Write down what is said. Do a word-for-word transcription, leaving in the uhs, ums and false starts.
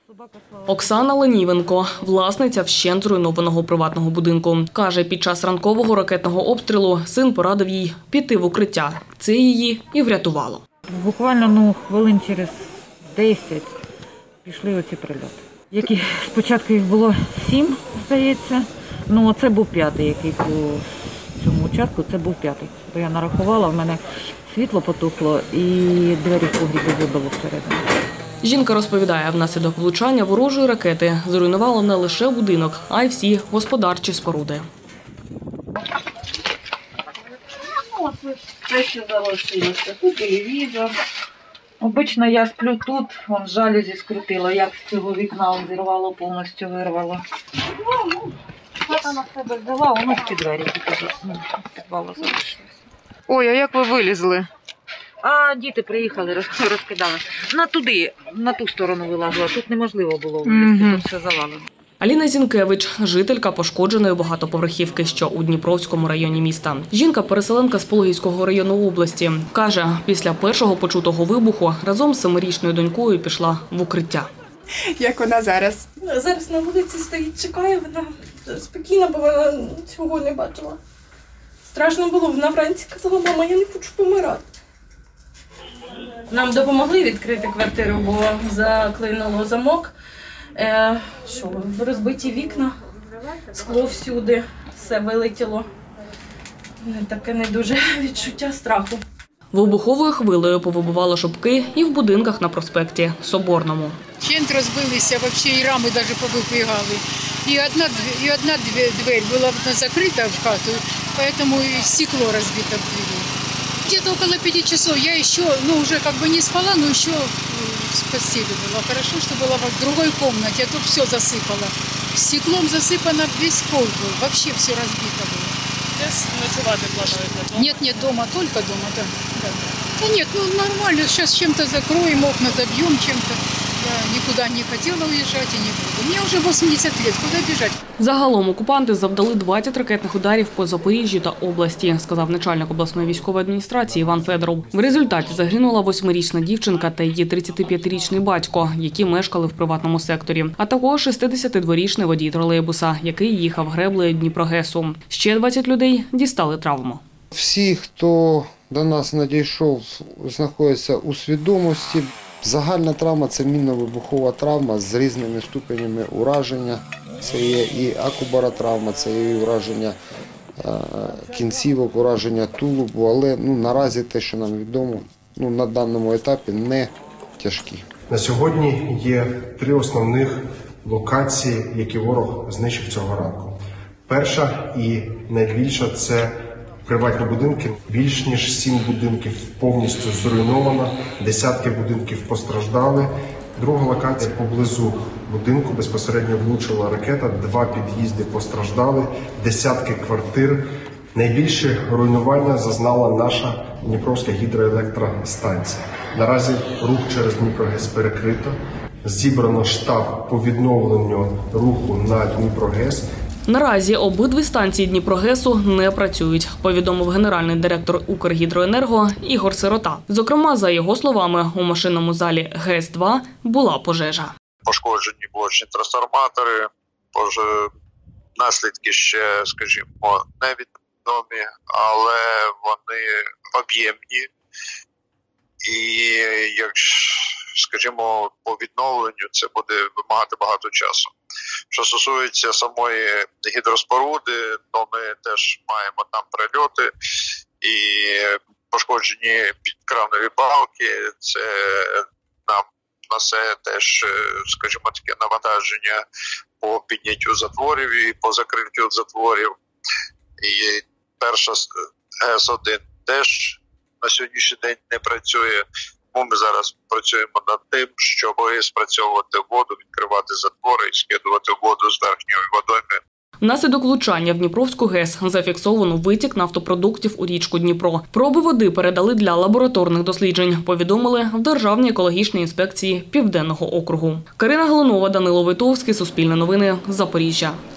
Оксана Ленівенко – власниця вщент зруйнованого приватного будинку. Каже, під час ранкового ракетного обстрілу син порадив їй піти в укриття. Це її і врятувало. Буквально ну, хвилин через десять пішли оці прильоти. Які спочатку їх було сім, здається. Ну, це був п'ятий, який по цьому участку, це був п'ятий. Бо я нарахувала, в мене світло потухло і двері в погрібі вибило всередину. Жінка розповідає, внаслідок влучання ворожої ракети зруйнувало не лише будинок, а й всі господарчі споруди. Це ще залишилося. Тут телевізор. Обично я сплю тут, вон жалюзі скрутило, як з цього вікна зірвало, повністю вирвало. Хата на себе взяла, воно в ті двері тільки ну, підвало залишилося. Ой, а як ви вилізли? А діти приїхали, розкидали. На туди, на ту сторону вилазила, тут неможливо було вилізти, тут все завалено. Аліна Зінкевич – жителька пошкодженої багатоповерхівки, що у Дніпровському районі міста. Жінка – переселенка з Пологівського району області. Каже, після першого почутого вибуху разом з семирічною донькою пішла в укриття. Як вона зараз? Зараз на вулиці стоїть, чекає, вона спокійна, бо вона цього не бачила. Страшно було, вона вранці казала, мама, я не хочу помирати. Нам допомогли відкрити квартиру, бо заклинуло замок. Е, що, розбиті вікна, скло всюди, все вилетіло. Таке не дуже відчуття страху. Вибуховою хвилею повибивало шибки і в будинках на проспекті Соборному. Вщент розбилися, взагалі і рами навіть повибігали. І одна, і одна двері була закрита в хату, тому і стекло розбите в двері. Где-то около пяти часов я еще, ну уже как бы не спала, но еще в постели была. Хорошо, что была в другой комнате, а тут все засыпало. Стеклом засыпано, весь пол был, вообще все разбито было. Десь ночувати плануєте? Нет, нет, дома, только дома, да. Да, да нет, ну нормально, сейчас чем-то закроем, окна забьем чем-то. Я никуда не хотела уезжать и не буду. Мне уже восемьдесят лет, куда бежать? Загалом окупанти завдали двадцять ракетних ударів по Запоріжжю та області, сказав начальник обласної військової адміністрації Іван Федоров. В результаті загинула восьмирічна дівчинка та її тридцятип'ятирічний батько, які мешкали в приватному секторі, а також шістдесятидворічний водій тролейбуса, який їхав греблею Дніпрогесу. Ще двадцять людей дістали травму. Всі, хто до нас надійшов, знаходяться у свідомості. Загальна травма – це мінно-вибухова травма з різними ступенями ураження. Це є і акубаротравма, це є і ураження кінцівок, ураження тулубу, але ну, наразі те, що нам відомо, ну, на даному етапі не тяжкі. На сьогодні є три основних локації, які ворог знищив цього ранку. Перша і найбільша – це приватні будинки. Більш ніж сім будинків повністю зруйновано, десятки будинків постраждали. Друга локація поблизу будинку безпосередньо влучила ракета, два під'їзди постраждали, десятки квартир. Найбільше руйнування зазнала наша Дніпровська гідроелектростанція. Наразі рух через Дніпрогес перекрито. Зібрано штаб по відновленню руху на Дніпрогес. Наразі обидві станції Дніпрогесу не працюють, повідомив генеральний директор Укргідроенерго Ігор Сирота. Зокрема, за його словами, у машинному залі ГЕС два була пожежа. Пошкоджені блочні трансформатори, наслідки ще, скажімо, невідомі, але вони об'ємні. І, якщо, скажімо, по відновленню це буде вимагати багато часу. Що стосується самої гідроспоруди, то ми теж маємо там прильоти і пошкоджені підкранові балки. Це нам несе теж, скажімо, таке навантаження по підняттю затворів і по закриттю затворів. І перша ГЕС один теж на сьогоднішній день не працює. Ми зараз працюємо над тим, щоб спрацьовувати воду, відкривати затвори і скидувати воду з верхньої водойми. Внаслідок влучання в Дніпровську ГЕС зафіксовано витік нафтопродуктів у річку Дніпро. Проби води передали для лабораторних досліджень, повідомили в Державній екологічній інспекції Південного округу. Карина Галунова, Данило Войтовський, Суспільне новини, Запоріжжя.